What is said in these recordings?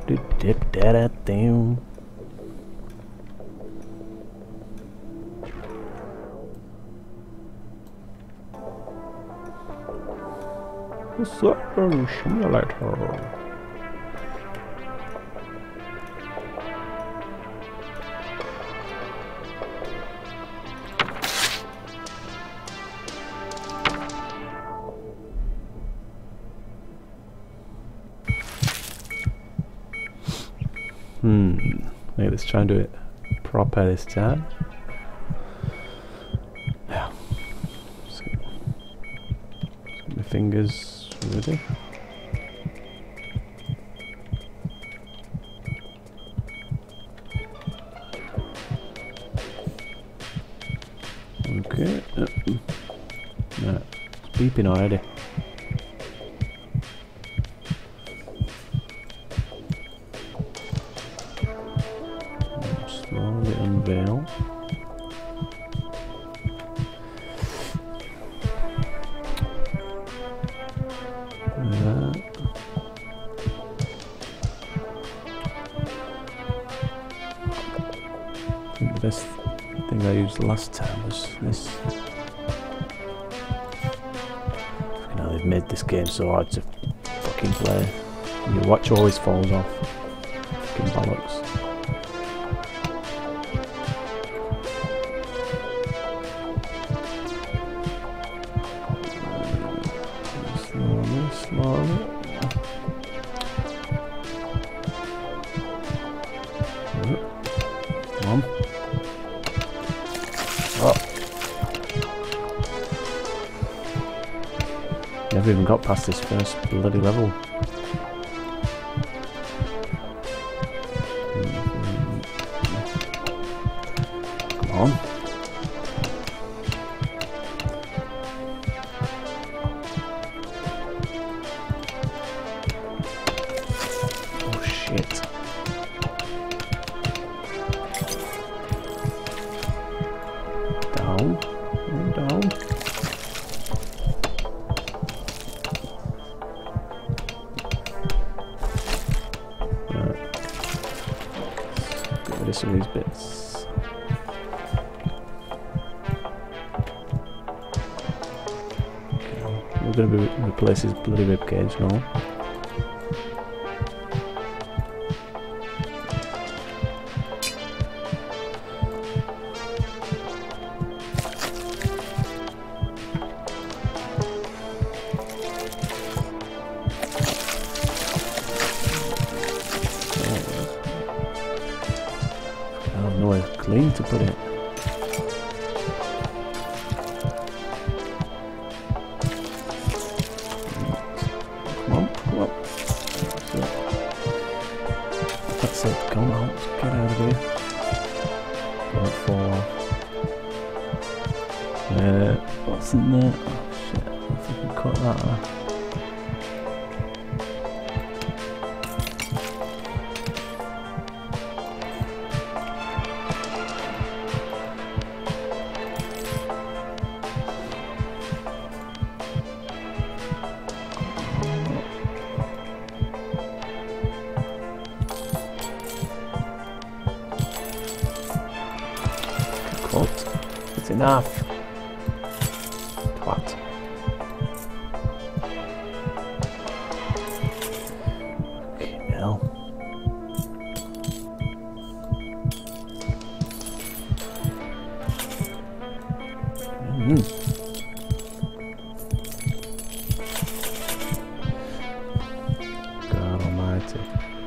What's up, simulator? Okay, let's try and do it proper this time. Yeah. So, my fingers ready. Okay. No, it's beeping already. Slowly unveil. I think the best thing I used last time was this. You know, they've made this game so hard to fucking play. And your watch always falls off. Fucking bollocks. Slowly. Come on. Oh. Never even got past this first bloody level. Come on. Oh shit. Down. Down. Right. Get rid of some of these bits. Okay. We're going to replace his bloody ribcage now. I don't know where clean to put it. Come on, come on. That's it, come on, get out of here. Don't fall off. What's in there? Oh shit, if I can cut that off. It's enough. What? Okay, now. God almighty.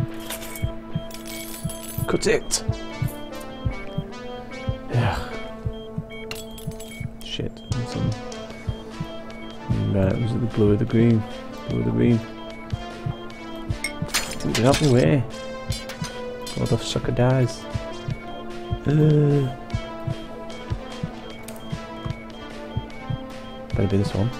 Cut it! Yeah. Shit. Right, was it the blue or the green? Blue or the green? Get out of the way. Oh, the sucker dies. Better be this one.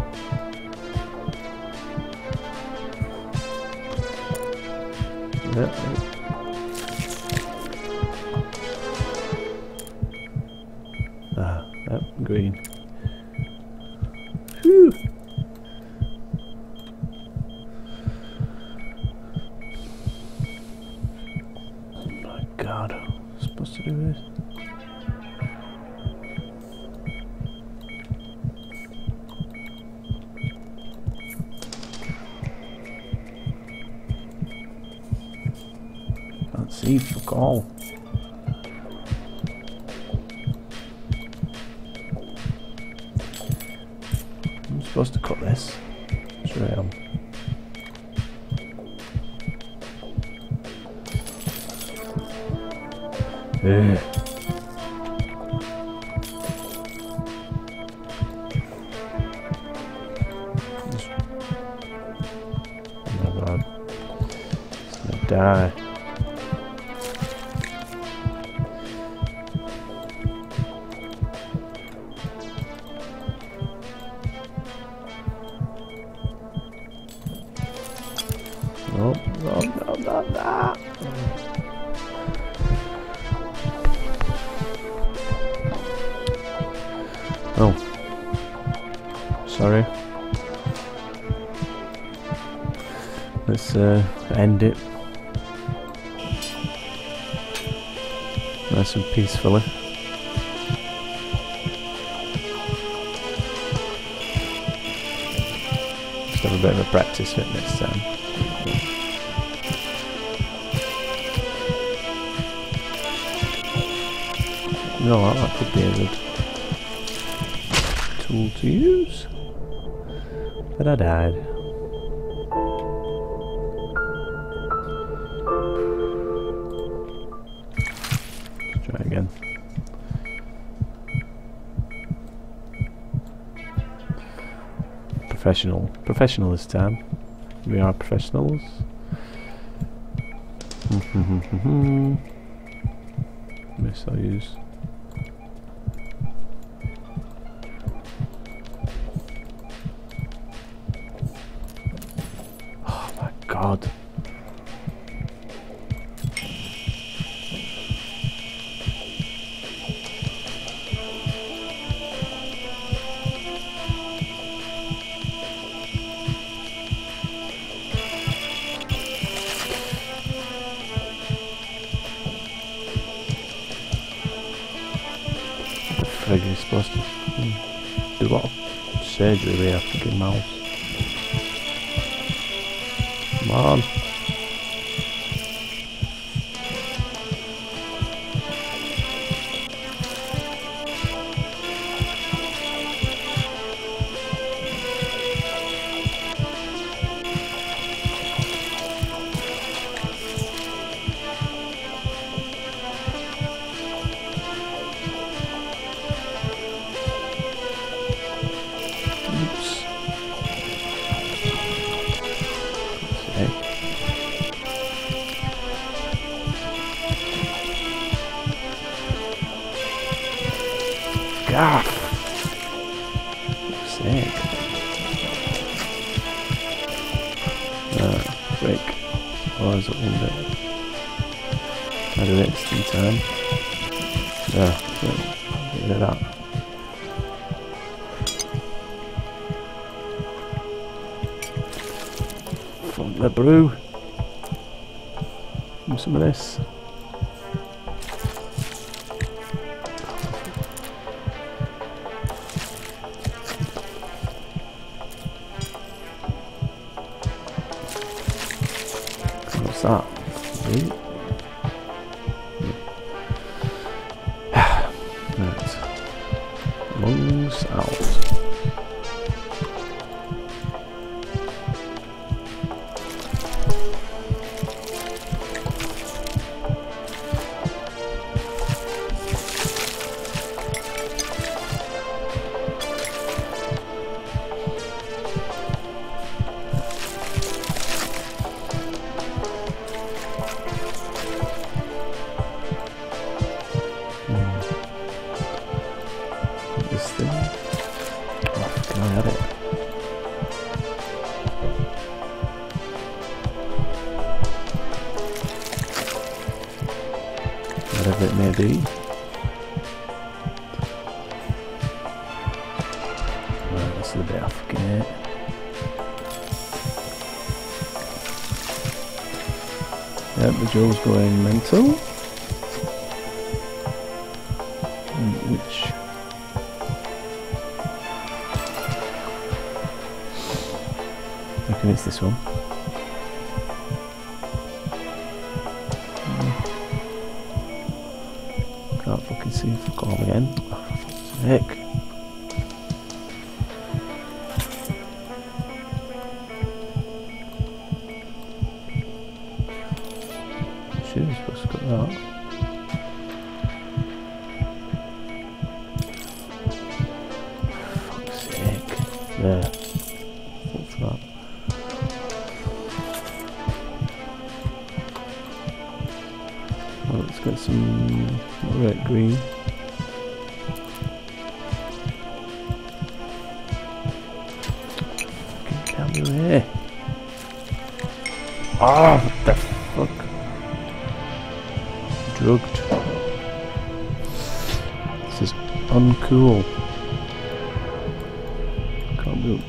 Yeah. Yep, green. Whew. to do this. Can't see fuck all. I'm supposed to cut this. Sure I am. No, God. It's gonna die. No, no, no, no, no. Oh, sorry. Let's end it nice and peacefully. Just have a bit of a practice fit next time. You know what, that could be a good tool to use. But I died. Let's try again. Professional this time. We are professionals. Miss I'll use. God. What are you supposed to do? A lot of surgery with your fucking mouse. Come on. Oops. God. Sick. Quick. Oh, is it one bit? I did it in time. Get rid of that. Fuck the brew. Do some of this. What's that? Right. Lungs out. This thing. Oh, can I have it? Whatever it may be. Right, this is the bit I fucking hate. Yep, the Joe's going mental. Which... I reckon it's this one. Can't fucking see fuck all again. Oh, for fuck's sake. Should be supposed to cut that. Fuck's sake. There. What's that? Well, let's get some red green. Fucking can't do here. Ah, what the fuck? Drugged. This is uncool. Can't do it.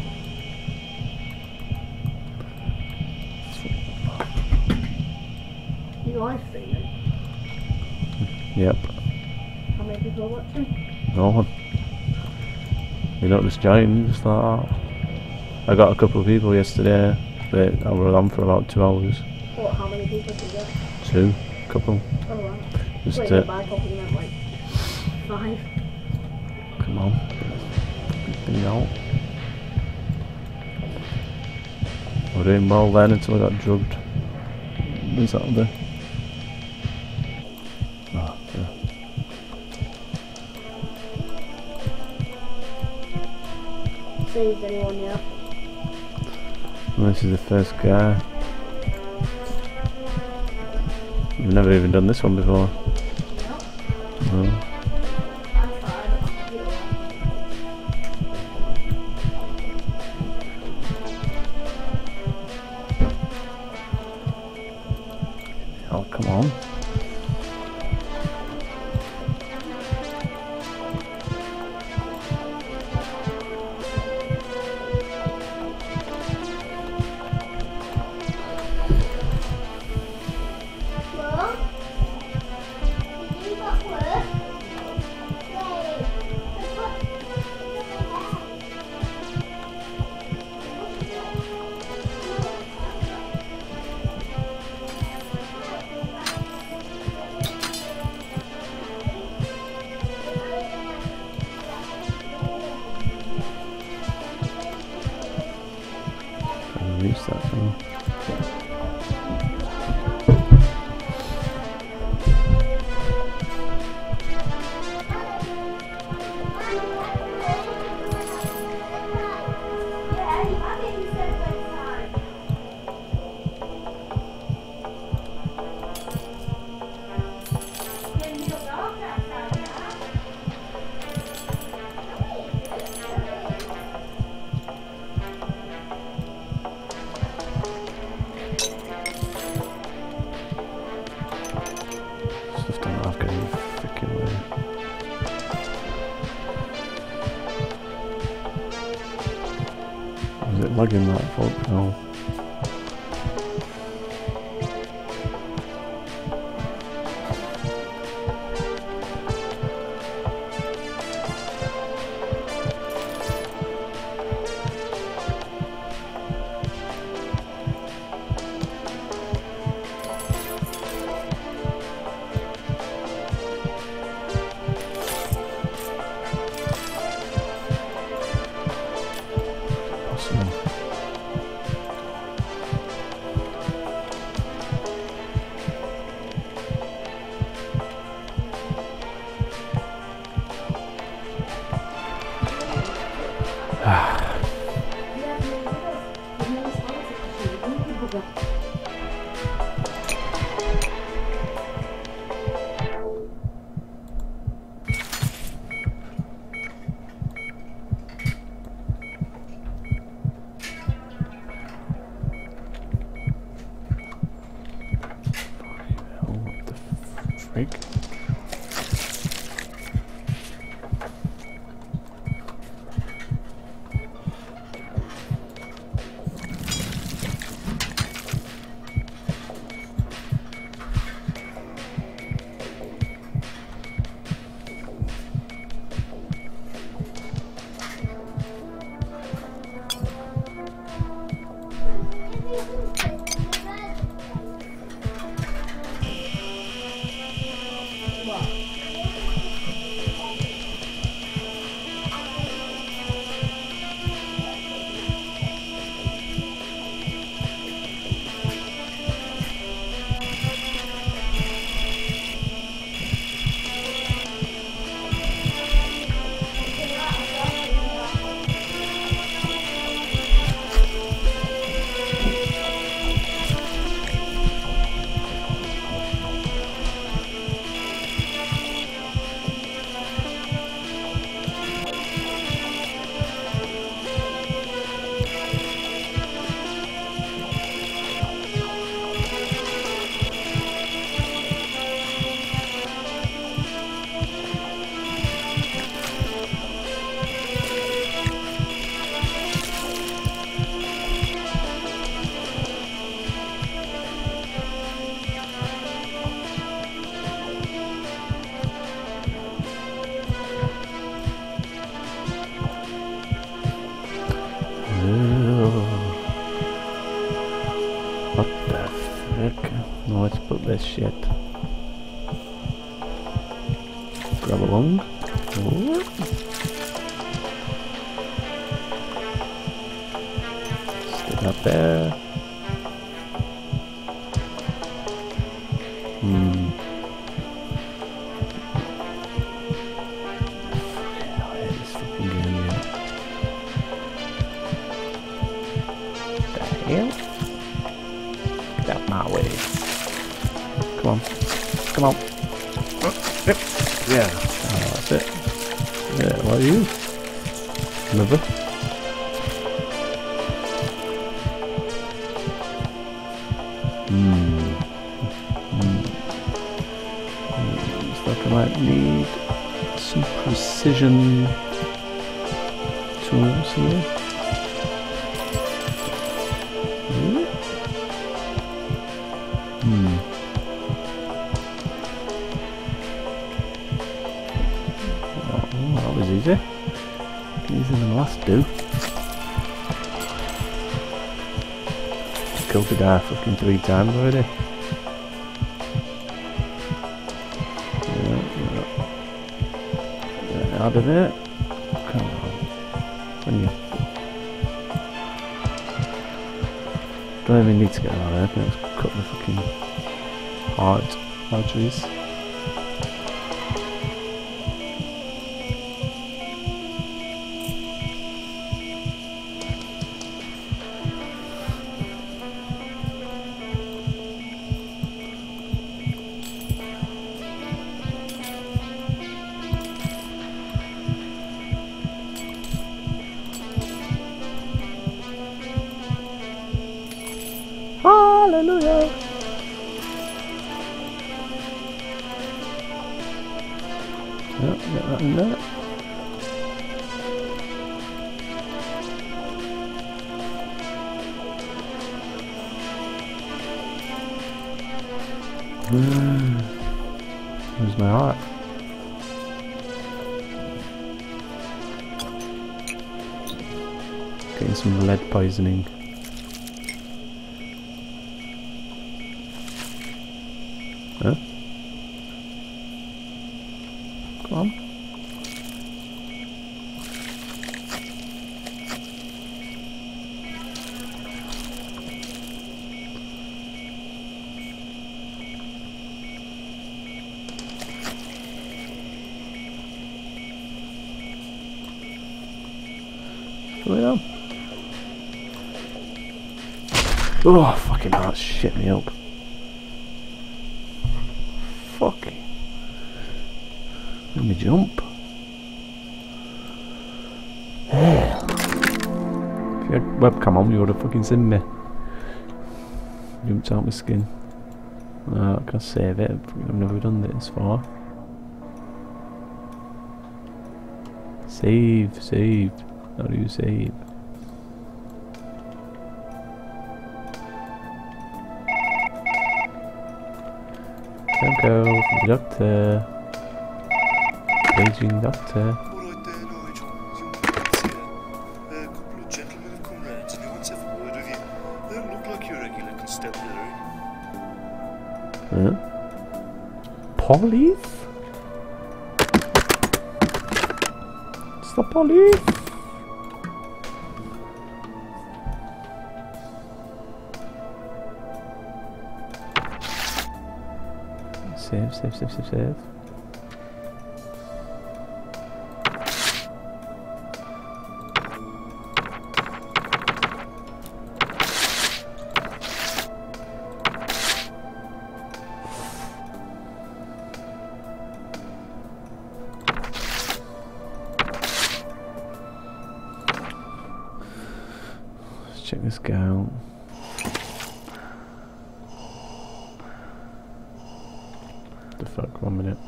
You live streaming? Yep. How many people are watching? No one. You don't just join, just like that. I got a couple of people yesterday, but I was on for about 2 hours. What, how many people did you get? 2, couple. Oh wow. Just Wait, by couple you meant like 5? come on. Thing out. I was doing well then until I got drugged. What's that there? Ah, yeah. Saved anyone yet? Well, this is the first guy. We've never even done this one before. No. No. I tried. Oh, come on. Release that thing. Stuff don't have any freaking way. Is it lagging that fuck? No. What the frick? No, let's put this shit. Grab along. Oh. Stick that there. I hate this fucking game, yeah. The hell? Get out my way. Come on. Come on. Yeah. That's it. Yeah, what are you? Another? Looks like I might need some precision tools here. Oh, that was easy. Easier than the last do. Killed the guy fucking 3 times already. Out of it. Come on. When you don't even need to get out of there. Let's cut the fucking heart arteries. Hallelujah! Yep, get that in there. Where's my heart? Getting some lead poisoning. Huh? Come on. Go on. Oh, fucking that shit me up. Fuck. Let me jump. If you had webcam on, you would have fucking seen me. Jumped out my skin. I can save it. I've never done this before. Save, save. How do you save? Go from the doctor. Paging doctor. Alright then, I John. A couple of gentlemen have come round and they want to have a word with you. They don't look like your regular constabulary. Huh? Police? It's the police. Save, save, save, save, save. Let's check this guy out. The fuck, 1 minute.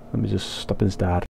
Let me just stop and start.